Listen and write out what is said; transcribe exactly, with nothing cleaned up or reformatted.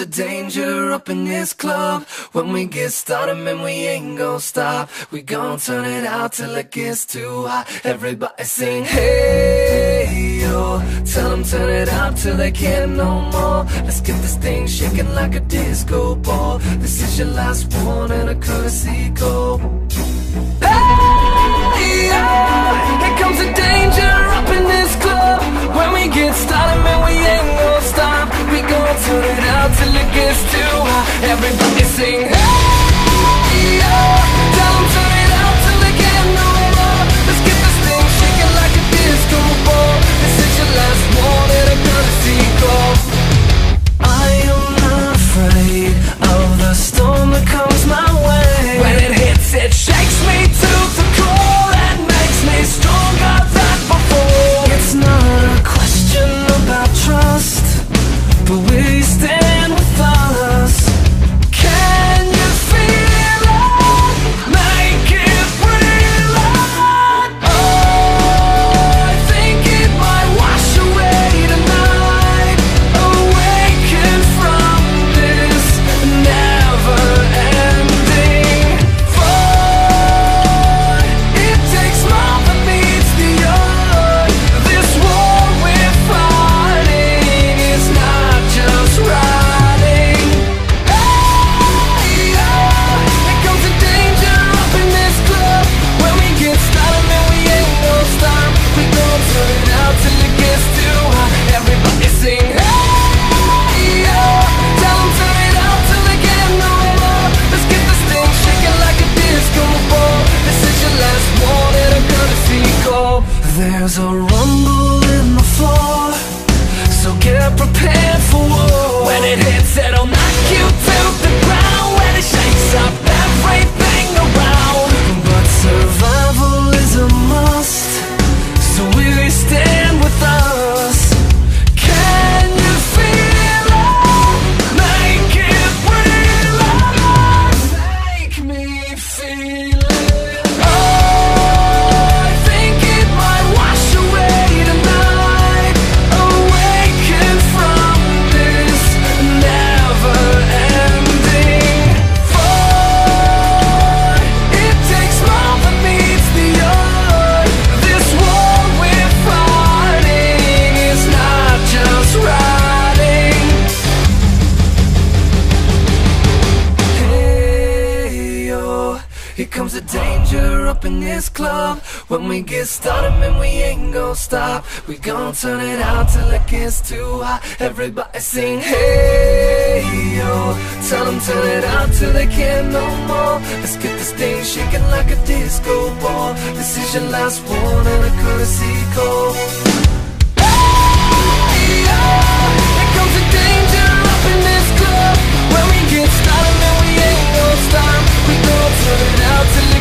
the danger up in this club. When we get started, man, we ain't gon' stop. We gon' turn it out till it gets too hot. Everybody sing, hey, yo. Tell them turn it up till they can't no more. Let's get this thing shaking like a disco ball. This is your last one and a courtesy call. Hey, yo. Here comes the danger up in this club. When we get started, man, we ain't gon' stop. We gon' turn it out till it gets too hot. Everybody sing, hey, yo. Tell them turn it out till they can't no more. Let's get this thing shaking like a disco ball. This is your last one and a courtesy call. I am not afraid of the storm that comes my way. When it hits, it shakes me to the core and makes me stronger than before. It's not a question about trust, but we stand with us. Can you feel it? Make it real. Oh, I think it might wash away tonight. Awaken from this never-ending fight. It takes more than meets the eye. This war we're fighting is not just riding. Hey, yeah. Here comes the danger up in this club. When we get started, man, we ain't gon' stop. We gon' turn it out till it gets too hot. Everybody sing, hey, yeah. Tell them turn it out till they can't no more. Let's get this thing shaking like a disco ball. This is your last one and a courtesy call. There's a rumble in the floor, so get prepared for war. When it hits, it'll knock you to the ground. When it shakes up everything around. But survival is a must, so we stand with us. Can you feel it? Make it real. Make me feel it. Oh, I think it might wash away tonight. Awaken from this never-ending fight. It takes more than meets the eye. This war we're fighting is not just riding. Hey, yo. Here comes the danger up in this club. When we get started, man, we ain't gon' stop. We gon' turn it out till it gets too hot. Everybody sing, hey, yo. Tell them turn it out till they can't no more. Let's get this thing shaking like a disco ball. This is your last one and a courtesy call. Hey, yo. Here comes the danger up in this club. When we get started, man, we ain't gon' stop. We gon' turn it out till